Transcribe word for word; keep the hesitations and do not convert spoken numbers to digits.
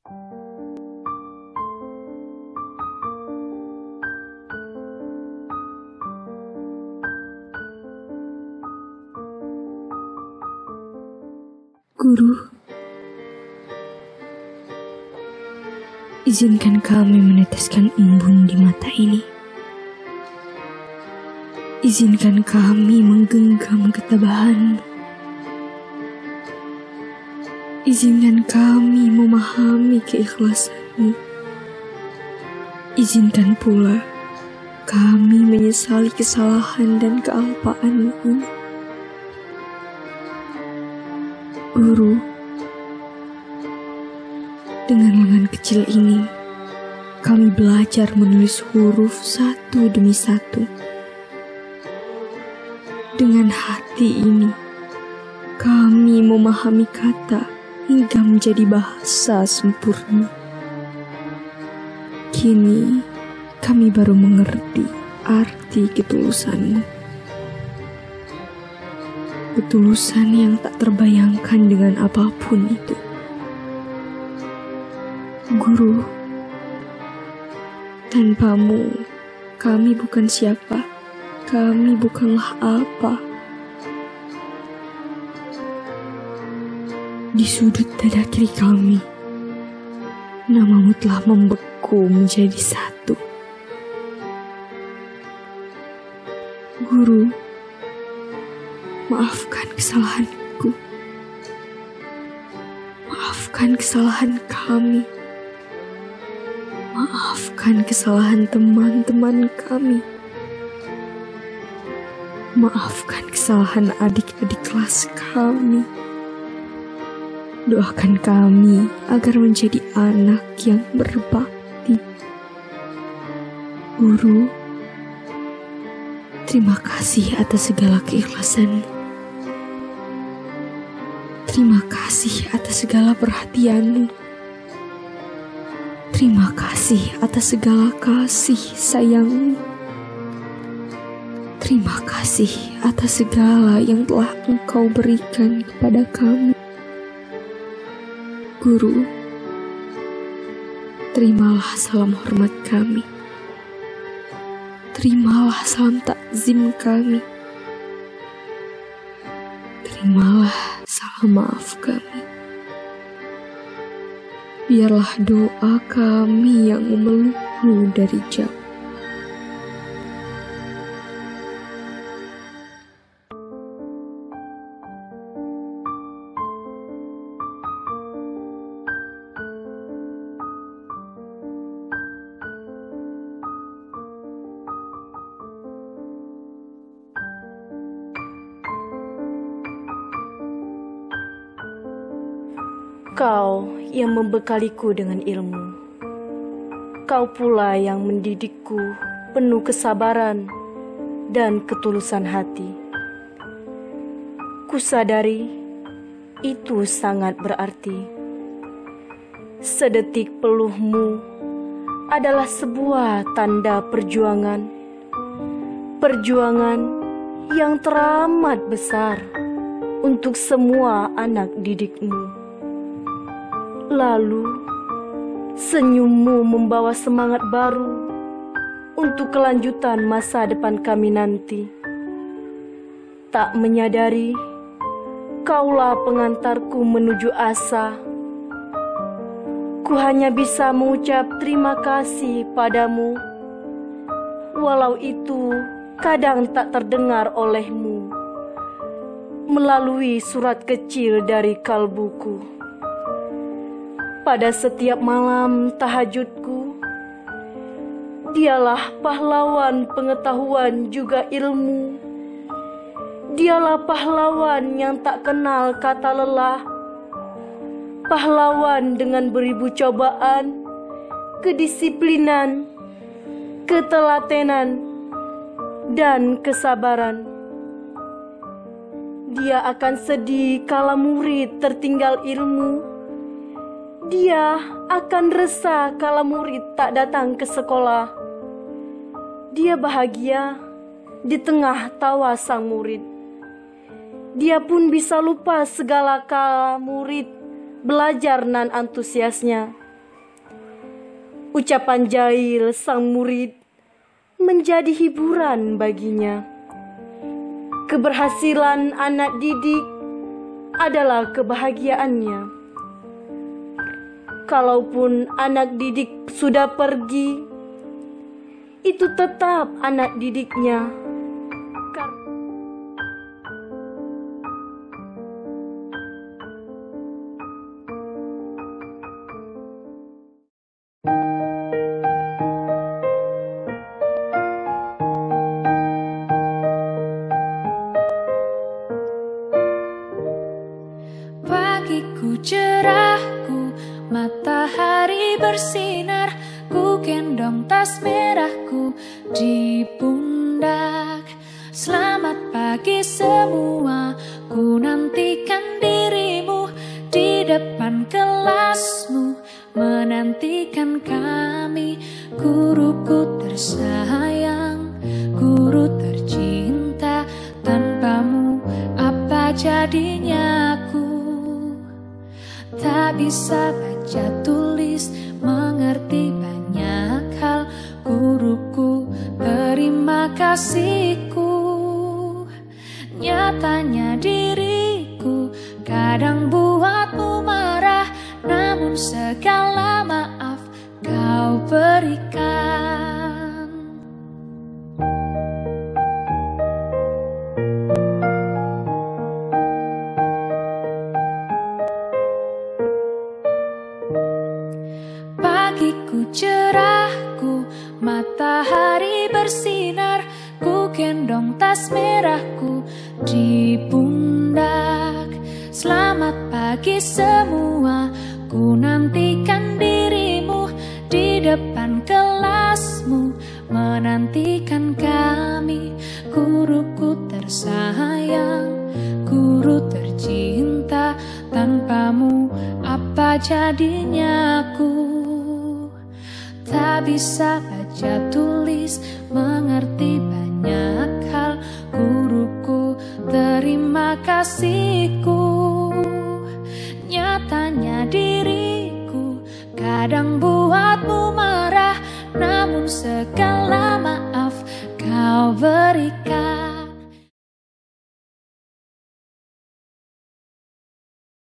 Guru, izinkan kami meneteskan embun di mata ini. Izinkan kami menggenggam ketabahan. Izinkan kami memahami keikhlasan-Mu. Izinkan pula kami menyesali kesalahan dan kealpaan-Mu. Guru, dengan lengan kecil ini, kami belajar menulis huruf satu demi satu. Dengan hati ini, kami memahami kata hingga menjadi bahasa sempurna. Kini, kami baru mengerti arti ketulusan-Mu. Ketulusan yang tak terbayangkan dengan apapun itu. Guru, tanpamu kami bukan siapa, kami bukanlah apa. Di sudut dada kiri kami, namamu telah membeku menjadi satu. Guru, maafkan kesalahanku. Maafkan kesalahan kami. Maafkan kesalahan teman-teman kami. Maafkan kesalahan adik-adik kelas kami. Doakan kami agar menjadi anak yang berbakti. Guru, terima kasih atas segala keikhlasan-Mu. Terima kasih atas segala perhatian-Mu. Terima kasih atas segala kasih sayang-Mu. Terima kasih atas segala yang telah Engkau berikan kepada kami. Guru, terimalah salam hormat kami. Terimalah salam takzim kami. Terimalah salam maaf kami. Biarlah doa kami yang memelukmu dari jauh. Kau yang membekaliku dengan ilmu. Kau pula yang mendidikku penuh kesabaran dan ketulusan hati. Kusadari itu sangat berarti. Sedetik peluhmu adalah sebuah tanda perjuangan. Perjuangan yang teramat besar untuk semua anak didikmu. Lalu, senyummu membawa semangat baru untuk kelanjutan masa depan kami nanti. Tak menyadari, kaulah pengantarku menuju asa. Ku hanya bisa mengucap terima kasih padamu, walau itu kadang tak terdengar olehmu, melalui surat kecil dari kalbuku. Pada setiap malam tahajudku, dialah pahlawan pengetahuan juga ilmu. Dialah pahlawan yang tak kenal kata lelah. Pahlawan dengan beribu cobaan, kedisiplinan, ketelatenan, dan kesabaran. Dia akan sedih kala murid tertinggal ilmu. Dia akan resah kala murid tak datang ke sekolah. Dia bahagia di tengah tawa sang murid. Dia pun bisa lupa segala kala murid belajar nan antusiasnya. Ucapan jahil sang murid menjadi hiburan baginya. Keberhasilan anak didik adalah kebahagiaannya. Kalaupun anak didik sudah pergi, itu tetap anak didiknya. Pagiku cerahku, matahari bersinar, ku gendong tas merahku di pundak. Selamat pagi semua, ku nantikan dirimu di depan kelasmu, menantikan kami. Guruku tersayang, guru tercinta, tanpamu apa jadinya aku? Tak bisa baca tulis, mengerti banyak hal. Guruku, terima kasihku. Nyatanya diriku kadang buatmu marah, namun segala maaf kau berikan. Pagiku cerahku, matahari bersinar, ku gendong tas merahku di pundak. Selamat pagi semua, ku nantikan dirimu di depan kelasmu, menantikan kami. Guruku tersayang, guru tercinta, tanpamu apa jadinya aku? Tak bisa baca tulis, mengerti banyak hal. Guruku, terima kasihku. Nyatanya diriku kadang buatmu marah, namun segala maaf kau berikan.